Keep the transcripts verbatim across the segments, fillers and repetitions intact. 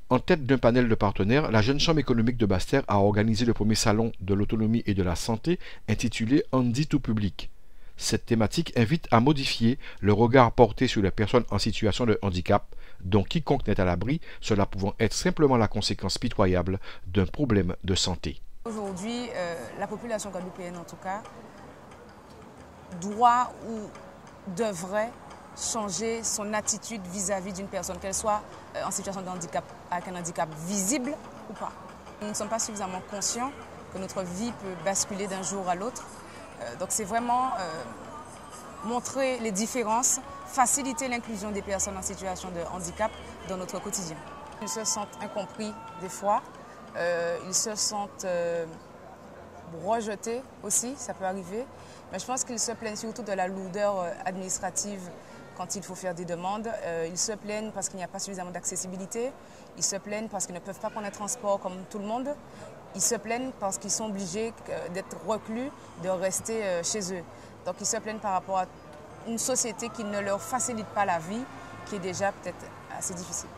En tête d'un panel de partenaires, la Jeune Chambre économique de Basse-Terre a organisé le premier salon de l'autonomie et de la santé intitulé Handi tout public. Cette thématique invite à modifier le regard porté sur les personnes en situation de handicap, dont quiconque n'est à l'abri, cela pouvant être simplement la conséquence pitoyable d'un problème de santé. Aujourd'hui, euh, la population guadeloupéenne en tout cas, doit ou devrait changer son attitude vis-à-vis d'une personne, qu'elle soit euh, en situation de handicap, avec un handicap visible ou pas. Nous ne sommes pas suffisamment conscients que notre vie peut basculer d'un jour à l'autre. Euh, donc c'est vraiment euh, montrer les différences, faciliter l'inclusion des personnes en situation de handicap dans notre quotidien. Ils se sentent incompris des fois, euh, ils se sentent euh, rejetés aussi, ça peut arriver. Mais je pense qu'ils se plaignent surtout de la lourdeur euh, administrative quand il faut faire des demandes. Euh, ils se plaignent parce qu'il n'y a pas suffisamment d'accessibilité. Ils se plaignent parce qu'ils ne peuvent pas prendre un transport comme tout le monde. Ils se plaignent parce qu'ils sont obligés d'être reclus, de rester euh, chez eux. Donc ils se plaignent par rapport à une société qui ne leur facilite pas la vie, qui est déjà peut-être assez difficile.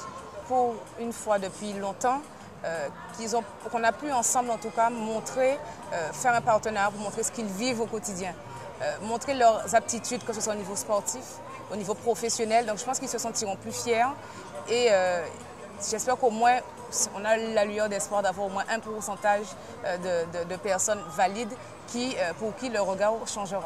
Pour une fois depuis longtemps, euh, qu'ils ont, qu'on a pu ensemble en tout cas montrer, euh, faire un partenariat pour montrer ce qu'ils vivent au quotidien. Euh, montrer leurs aptitudes, que ce soit au niveau sportif, au niveau professionnel. Donc je pense qu'ils se sentiront plus fiers et euh, j'espère qu'au moins on a la lueur d'espoir d'avoir au moins un pourcentage de, de, de personnes valides qui, pour qui le regard changera.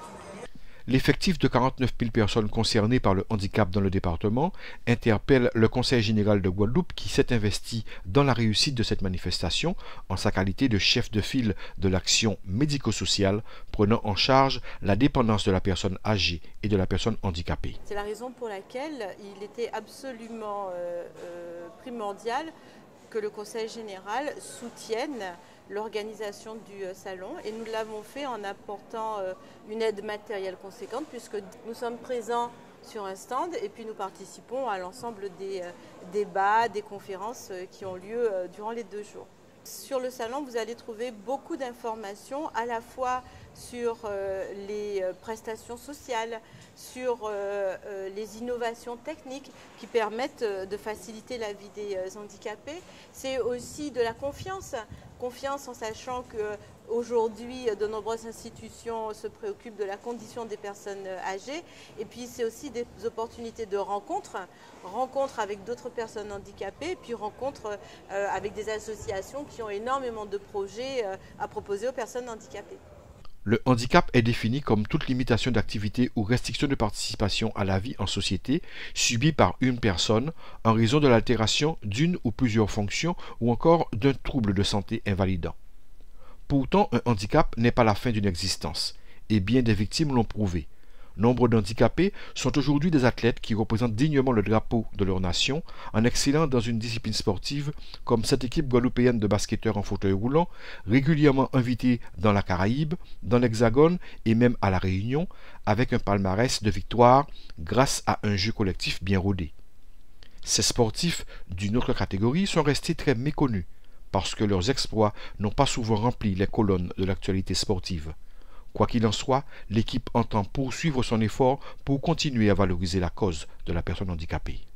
L'effectif de quarante-neuf mille personnes concernées par le handicap dans le département interpelle le Conseil général de Guadeloupe qui s'est investi dans la réussite de cette manifestation en sa qualité de chef de file de l'action médico-sociale prenant en charge la dépendance de la personne âgée et de la personne handicapée. C'est la raison pour laquelle il était absolument euh, euh, primordial que le Conseil général soutienne l'organisation du salon et nous l'avons fait en apportant une aide matérielle conséquente puisque nous sommes présents sur un stand et puis nous participons à l'ensemble des débats, des conférences qui ont lieu durant les deux jours. Sur le salon, vous allez trouver beaucoup d'informations à la fois sur euh, les prestations sociales, sur euh, euh, les innovations techniques qui permettent euh, de faciliter la vie des euh, handicapés. C'est aussi de la confiance, confiance en sachant qu'aujourd'hui de nombreuses institutions se préoccupent de la condition des personnes âgées. Et puis c'est aussi des opportunités de rencontres, rencontres avec d'autres personnes handicapées, puis rencontres euh, avec des associations qui ont énormément de projets euh, à proposer aux personnes handicapées. Le handicap est défini comme toute limitation d'activité ou restriction de participation à la vie en société subie par une personne en raison de l'altération d'une ou plusieurs fonctions ou encore d'un trouble de santé invalidant. Pourtant, un handicap n'est pas la fin d'une existence, et bien des victimes l'ont prouvé. Nombre d'handicapés sont aujourd'hui des athlètes qui représentent dignement le drapeau de leur nation en excellant dans une discipline sportive comme cette équipe guadeloupéenne de basketteurs en fauteuil roulant, régulièrement invitée dans la Caraïbe, dans l'Hexagone et même à la Réunion, avec un palmarès de victoires grâce à un jeu collectif bien rodé. Ces sportifs d'une autre catégorie sont restés très méconnus parce que leurs exploits n'ont pas souvent rempli les colonnes de l'actualité sportive. Quoi qu'il en soit, l'équipe entend poursuivre son effort pour continuer à valoriser la cause de la personne handicapée.